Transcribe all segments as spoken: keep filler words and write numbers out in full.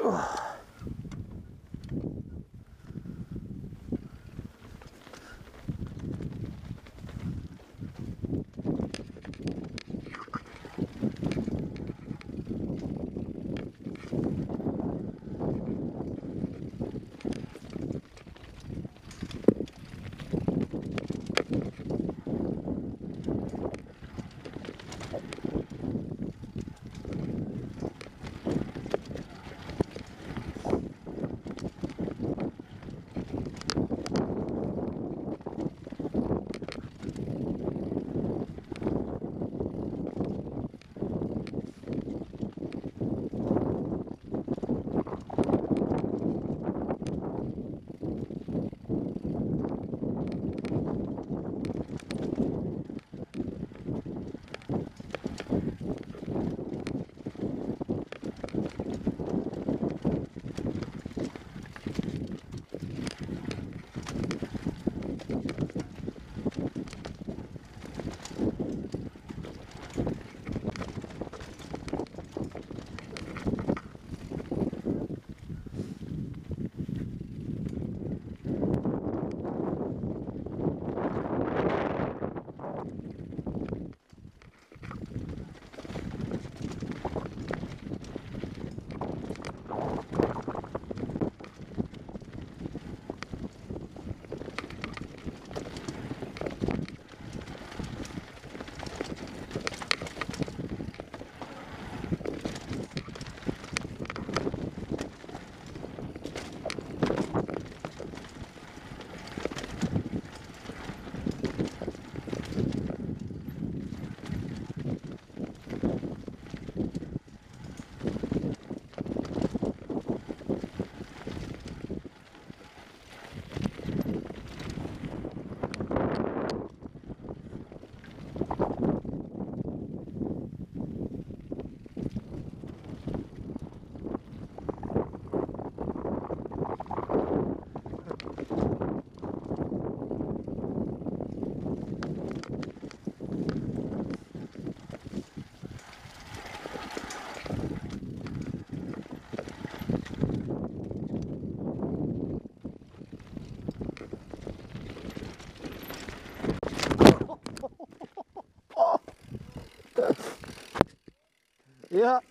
Yeah.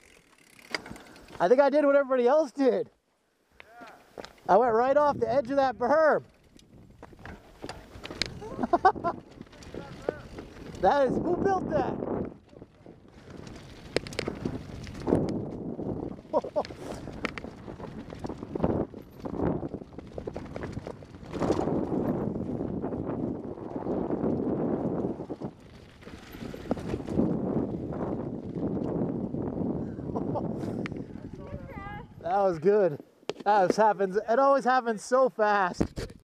I think I did what everybody else did. Yeah. I went right off the edge of that berm. That is, who built that? That was good. That was happens. It always happens so fast.